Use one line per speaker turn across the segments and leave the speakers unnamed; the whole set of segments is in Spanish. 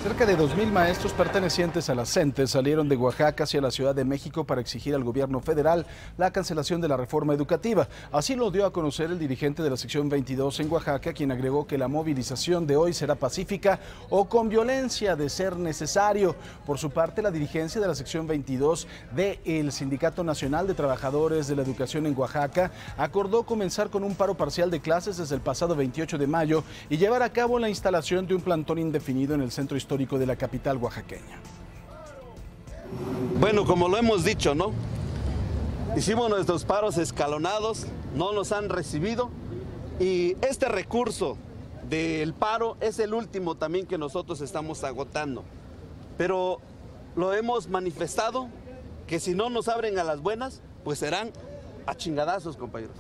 Cerca de 2.000 maestros pertenecientes a la CENTE salieron de Oaxaca hacia la Ciudad de México para exigir al gobierno federal la cancelación de la reforma educativa. Así lo dio a conocer el dirigente de la sección 22 en Oaxaca, quien agregó que la movilización de hoy será pacífica o con violencia de ser necesario. Por su parte, la dirigencia de la sección 22 del Sindicato Nacional de Trabajadores de la Educación en Oaxaca acordó comenzar con un paro parcial de clases desde el pasado 28 de mayo y llevar a cabo la instalación de un plantón indefinido en el centro histórico de la capital oaxaqueña.
Bueno, como lo hemos dicho, ¿no? Hicimos nuestros paros escalonados, no nos han recibido y este recurso del paro es el último también que nosotros estamos agotando. Pero lo hemos manifestado que si no nos abren a las buenas, pues serán a chingadazos, compañeros.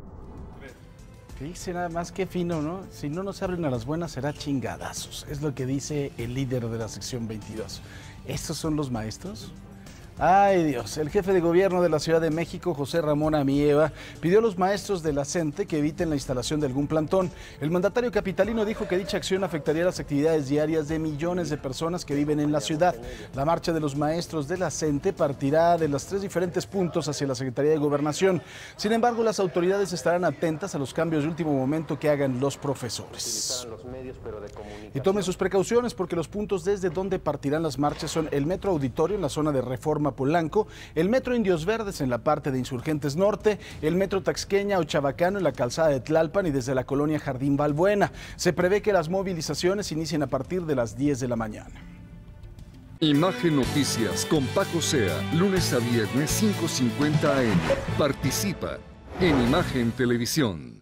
Dice nada más que fino, ¿no? Si no nos abren a las buenas será chingadazos. Es lo que dice el líder de la sección 22. ¿Estos son los maestros? Ay Dios, el jefe de gobierno de la Ciudad de México, José Ramón Amieva, pidió a los maestros de la CENTE que eviten la instalación de algún plantón. El mandatario capitalino dijo que dicha acción afectaría las actividades diarias de millones de personas que viven en la ciudad. La marcha de los maestros de la CENTE partirá de los 3 diferentes puntos hacia la Secretaría de Gobernación. Sin embargo, las autoridades estarán atentas a los cambios de último momento que hagan los profesores. Y tomen sus precauciones porque los puntos desde donde partirán las marchas son el Metro Auditorio en la zona de Reforma Polanco, el Metro Indios Verdes en la parte de Insurgentes Norte, el Metro Taxqueña o Chabacano en la calzada de Tlalpan y desde la colonia Jardín Balbuena. Se prevé que las movilizaciones inicien a partir de las 10 de la mañana.
Imagen Noticias con Paco Sea, lunes a viernes 5:50 AM. Participa en Imagen Televisión.